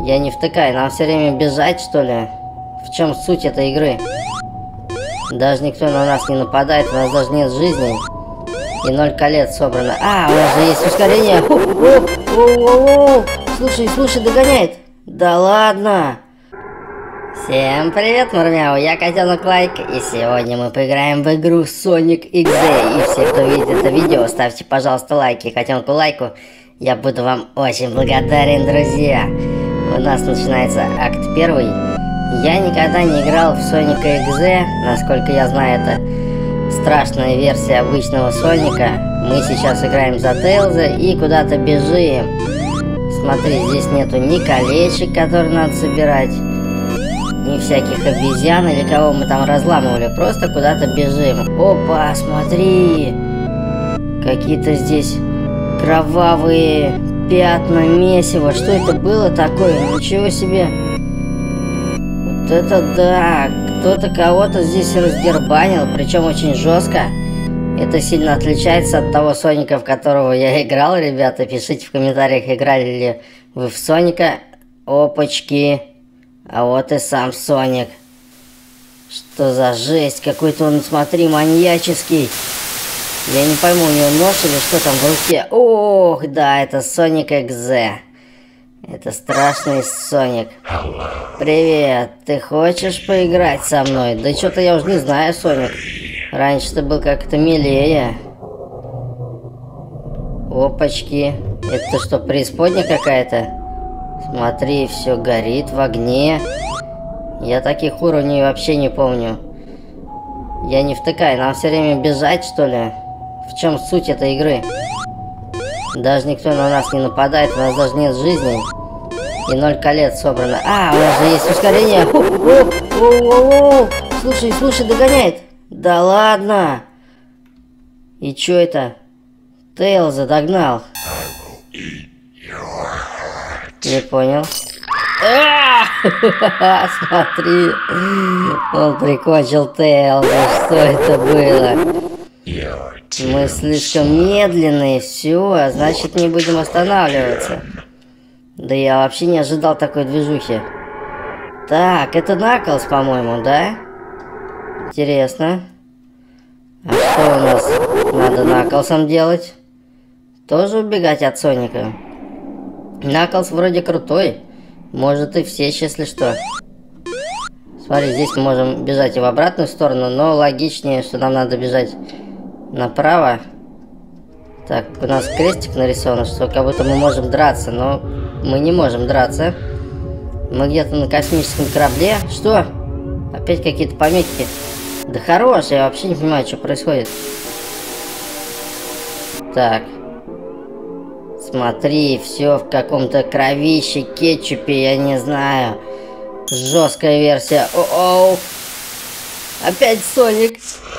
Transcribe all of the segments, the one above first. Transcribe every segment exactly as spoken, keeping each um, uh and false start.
Я не втыкаю, нам все время бежать, что ли? В чем суть этой игры? Даже никто на нас не нападает, у нас даже нет жизни. И ноль колец собрано. А, у нас же есть ускорение. О, о, о, о. Слушай, слушай, догоняет. Да ладно. Всем привет, Мурмяу, я Котенок Лайк, и сегодня мы поиграем в игру Sonic икс зет. И все, кто видит это видео, ставьте, пожалуйста, лайки Котенку Лайку. Я буду вам очень благодарен, друзья. У нас начинается акт первый. Я никогда не играл в Sonic икс зет, насколько я знаю, это страшная версия обычного Соника. Мы сейчас играем за Тейлза и куда-то бежим. Смотри, здесь нету ни колечек, которые надо собирать, ни всяких обезьян или кого мы там разламывали. Просто куда-то бежим. Опа, смотри! Какие-то здесь кровавые пятна, месиво. Что это было такое? Ничего себе! Вот это да! Кто-то кого-то здесь раздербанил, причем очень жестко. Это сильно отличается от того Соника, в которого я играл, ребята. Пишите в комментариях, играли ли вы в Соника. Опачки! А вот и сам Соник. Что за жесть? Какой-то он, смотри, маньяческий. Я не пойму, у него нож или что там в руке. Ох, да, это Sonic икс зет. Это страшный Соник. Привет, ты хочешь поиграть со мной? Да что-то я уже не знаю, Соник. Раньше ты был как-то милее. Опачки. Это что, преисподня какая-то? Смотри, все горит в огне. Я таких уровней вообще не помню. Я не втыкаю, нам все время бежать, что ли? В чем суть этой игры? Даже никто на нас не нападает, у нас даже нет жизни. И ноль колец собрано. А, у нас же есть ускорение. О, о, о, о. Слушай, слушай, догоняет. Да ладно. И чё это? Тейлза догнал. Не понял. Смотри, он прикончил Тейлза. Что это было? Мы слишком медленные, все, значит не будем останавливаться. Да я вообще не ожидал такой движухи. Так, это Наклз, по-моему, да? Интересно. А что у нас надо Наклзом делать? Тоже убегать от Соника? Наклз вроде крутой. Может и всечь, если что. Смотри, здесь мы можем бежать и в обратную сторону, но логичнее, что нам надо бежать направо. Так, у нас крестик нарисован, что как будто мы можем драться, но мы не можем драться. Мы где-то на космическом корабле. Что? Опять какие-то помехи. Да хорош, я вообще не понимаю, что происходит. Так. Смотри, все в каком-то кровище, кетчупе, я не знаю. Жесткая версия. О-оу. Опять Соник.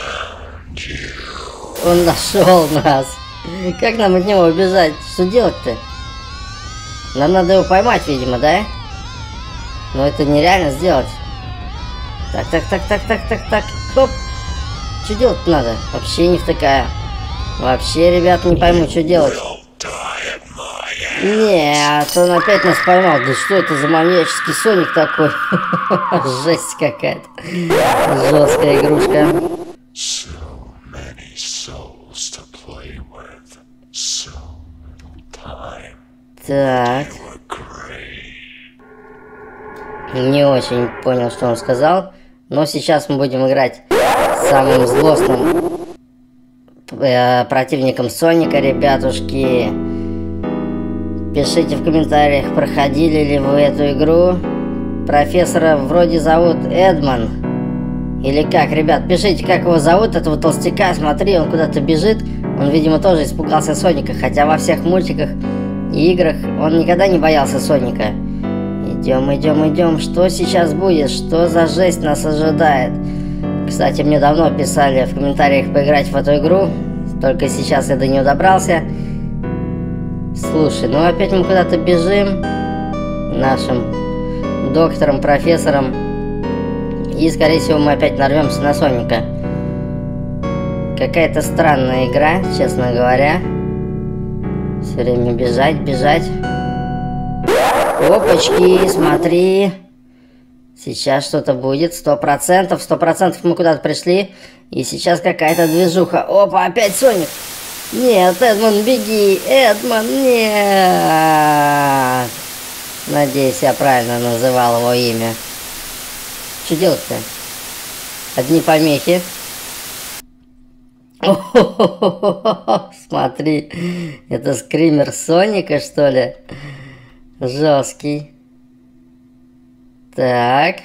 Он нашел нас. Как нам от него убежать? Что делать-то? Нам надо его поймать, видимо, да? Но это нереально сделать. Так, так, так, так, так, так, так. Стоп. Что делать надо? Вообще не втыкаю. Вообще, ребят, не пойму, что делать. Нет, он опять нас поймал. Да что это за маньяческий Соник такой? Жесть какая-то. Жесткая игрушка. Так. Не очень понял, что он сказал. Но сейчас мы будем играть с самым злостным э, противником Соника, ребятушки. Пишите в комментариях, проходили ли вы эту игру. Профессора вроде зовут Эдман. Или как, ребят, пишите, как его зовут, этого толстяка. Смотри, он куда-то бежит. Он, видимо, тоже испугался Соника. Хотя во всех мультиках и играх он никогда не боялся Соника. Идем, идем, идем. Что сейчас будет? Что за жесть нас ожидает? Кстати, мне давно писали в комментариях поиграть в эту игру. Только сейчас я до нее добрался. Слушай, ну опять мы куда-то бежим. Нашим доктором, профессором. И, скорее всего, мы опять нарвемся на Соника. Какая-то странная игра, честно говоря. Все время бежать, бежать. Опачки, смотри. Сейчас что-то будет. Сто процентов, сто процентов мы куда-то пришли. И сейчас какая-то движуха. Опа, опять Соник. Нет, Эдмон, беги. Эдмон, нет. Надеюсь, я правильно называл его имя. Что делать-то? Одни помехи. О-хо-хо-хо-хо-хо. Смотри, это скример Соника, что ли? Жесткий. Так.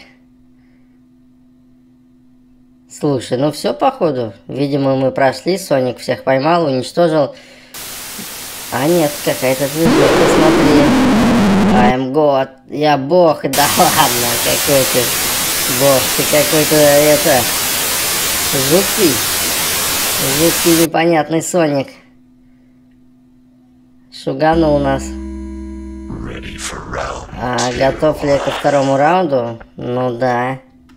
Слушай, ну все походу. Видимо, мы прошли, Соник всех поймал, уничтожил. А нет, какая-то движуха, смотри. I'm God. Я бог, да ладно, какой ты бог, ты какой-то, это, жуткий. Жуткий непонятный Соник. Шуганул нас. А готов ли я ко второму раунду? Ну да.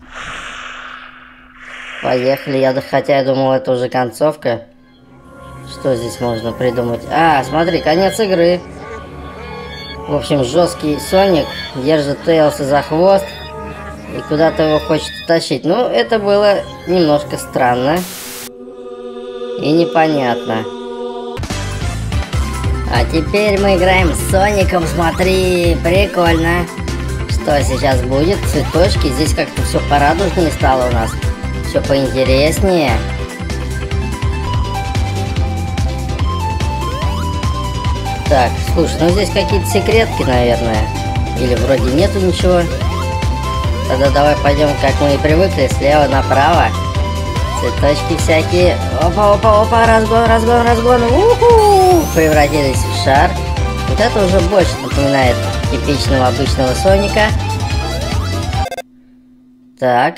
Поехали. Я, хотя я думал, это уже концовка. Что здесь можно придумать? А, смотри, конец игры. В общем, жесткий Соник держит Тейлса за хвост и куда-то его хочет утащить. Ну, это было немножко странно и непонятно. А теперь мы играем с Соником, смотри, прикольно. Что сейчас будет? Цветочки, здесь как-то все порадужнее стало у нас. Все поинтереснее. Так, слушай, ну здесь какие-то секретки, наверное. Или вроде нету ничего. Тогда давай пойдем, как мы и привыкли, слева направо. Цветочки всякие. Опа, опа, опа, разгон, разгон, разгон. У-ху! Превратились в шар. Вот это уже больше напоминает типичного обычного Соника. Так.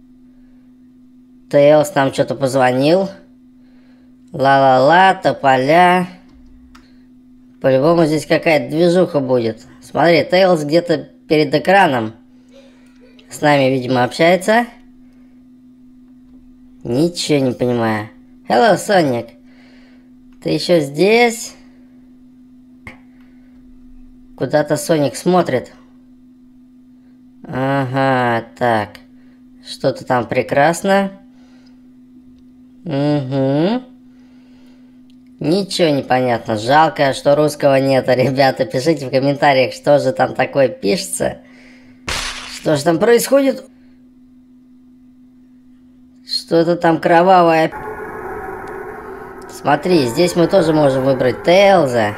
Тейлс нам что-то позвонил. Ла-ла-ла, тополя. По-любому здесь какая-то движуха будет. Смотри, Тейлс где-то перед экраном. С нами, видимо, общается. Ничего не понимаю. Hello, Соник. Ты еще здесь? Куда-то Соник смотрит. Ага, так. Что-то там прекрасно. Угу. Ничего не понятно. Жалко, что русского нет. Ребята, пишите в комментариях, что же там такое пишется. Что же там происходит? Что-то там кровавое. Смотри, здесь мы тоже можем выбрать Тейлза.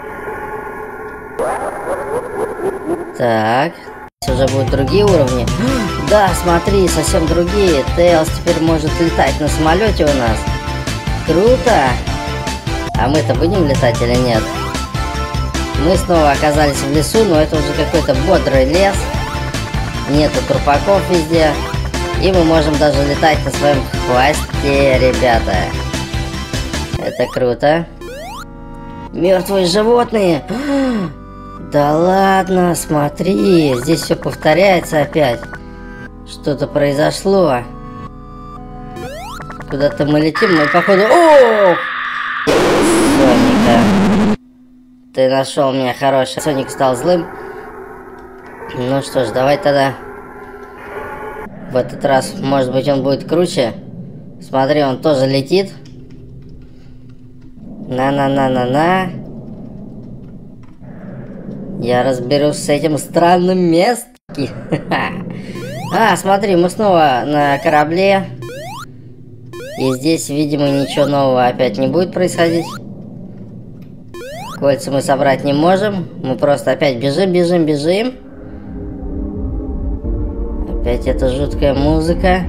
Так. Здесь уже будут другие уровни. Да, смотри, совсем другие. Тейлз теперь может летать на самолете у нас. Круто. А мы-то будем летать или нет? Мы снова оказались в лесу, но это уже какой-то бодрый лес. Нету трупаков везде. И мы можем даже летать на своем хвосте, ребята. Это круто. Мертвые животные. Да ладно, смотри. Здесь все повторяется опять. Что-то произошло. Куда-то мы летим, мы походу... О! Соника. Ты нашел меня, хороший. Соник стал злым. Ну что ж, давай тогда... В этот раз, может быть, он будет круче. Смотри, он тоже летит. На-на-на-на-на. Я разберусь с этим странным местом. А, смотри, мы снова на корабле. И здесь, видимо, ничего нового опять не будет происходить. Кольца мы собрать не можем. Мы просто опять бежим, бежим, бежим. Опять эта жуткая музыка.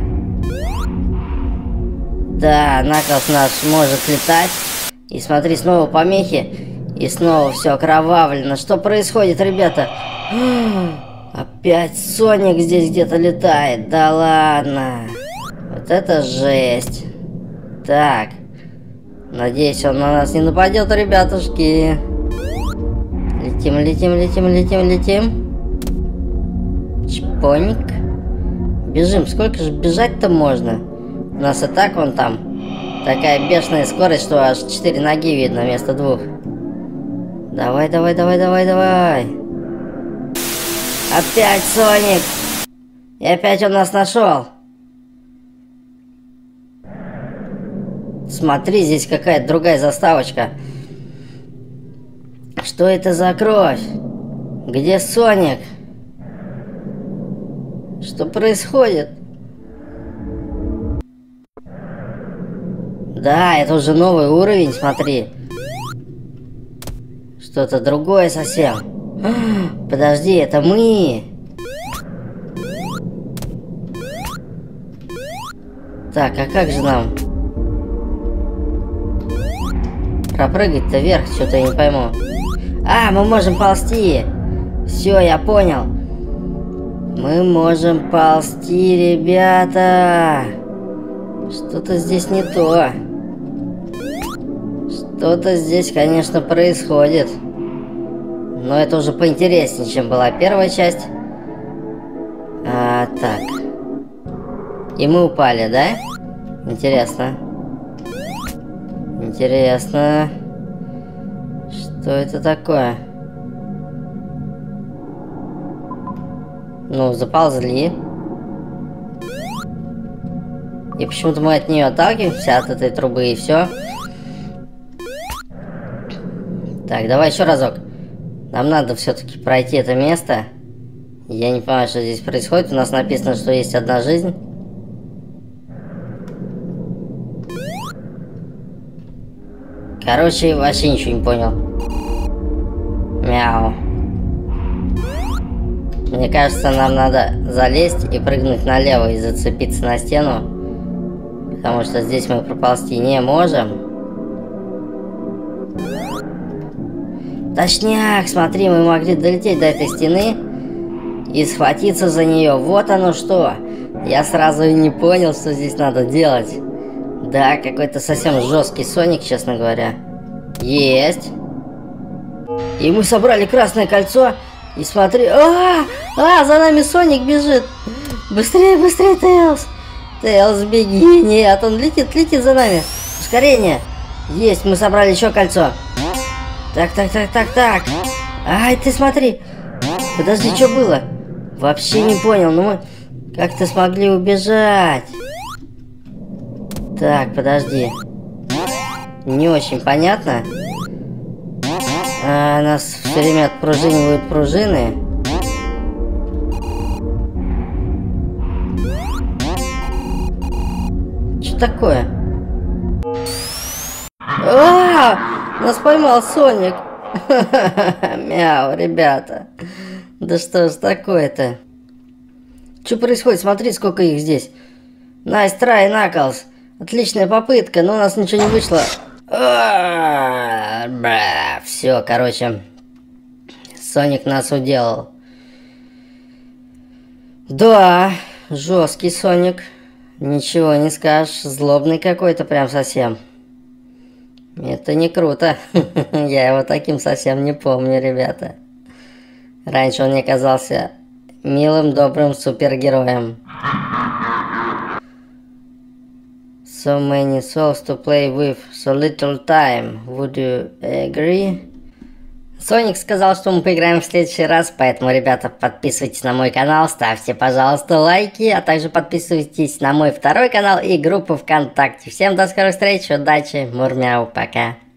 Да, Наклз наш может летать. И смотри, снова помехи. И снова все окровавлено. Что происходит, ребята? Опять Соник здесь где-то летает. Да ладно. Вот это жесть. Так. Надеюсь, он на нас не нападет, ребятушки. Летим, летим, летим, летим, летим. Чпоник. Бежим. Сколько же бежать-то можно? У нас и так вон там такая бешеная скорость, что аж четыре ноги видно вместо двух. Давай, давай, давай, давай, давай. Опять Соник! И опять он нас нашел! Смотри, здесь какая-то другая заставочка. Что это за кровь? Где Соник? Что происходит? Да, это уже новый уровень, смотри. Что-то другое совсем. Подожди, это мы. Так, а как же нам пропрыгать-то вверх? Что-то я не пойму. А, мы можем ползти. Все, я понял. Мы можем ползти, ребята. Что-то здесь не то. Что-то здесь, конечно, происходит. Но это уже поинтереснее, чем была первая часть. А, так. И мы упали, да? Интересно. Интересно. Что это такое? Ну, заползли. И почему-то мы от нее отталкиваемся, от этой трубы, и все. Так, давай еще разок. Нам надо все-таки пройти это место. Я не понимаю, что здесь происходит. У нас написано, что есть одна жизнь. Короче, вообще ничего не понял. Мяу. Мне кажется, нам надо залезть и прыгнуть налево и зацепиться на стену. Потому что здесь мы проползти не можем. Точняк, смотри, мы могли долететь до этой стены и схватиться за нее. Вот оно что. Я сразу и не понял, что здесь надо делать. Да, какой-то совсем жесткий Соник, честно говоря. Есть. И мы собрали красное кольцо. И смотри. А, а, за нами Соник бежит. Быстрее, быстрее, Тейлз. Тейлз, беги. Нет, он летит, летит за нами. Ускорение. Есть, мы собрали еще кольцо. Так, так, так, так, так. Ай, ты смотри. Подожди, что было? Вообще не понял. Ну мы как-то смогли убежать. Так, подожди. Не очень понятно. А, нас все время отпружинивают пружины. Что такое? А, нас поймал Соник. Мяу, ребята. Да что ж такое-то? Что происходит? Смотри, сколько их здесь. Nice try, Knuckles. Отличная попытка, но у нас ничего не вышло. Все, короче. Соник нас уделал. Да, жесткий Соник. Ничего не скажешь. Злобный какой-то прям совсем. Это не круто. Я его таким совсем не помню, ребята. Раньше он мне казался милым, добрым супергероем. So many souls to play with, so little time. Would you agree? Соник сказал, что мы поиграем в следующий раз, поэтому, ребята, подписывайтесь на мой канал, ставьте, пожалуйста, лайки, а также подписывайтесь на мой второй канал и группу ВКонтакте. Всем до скорых встреч, удачи, мурмяу, пока.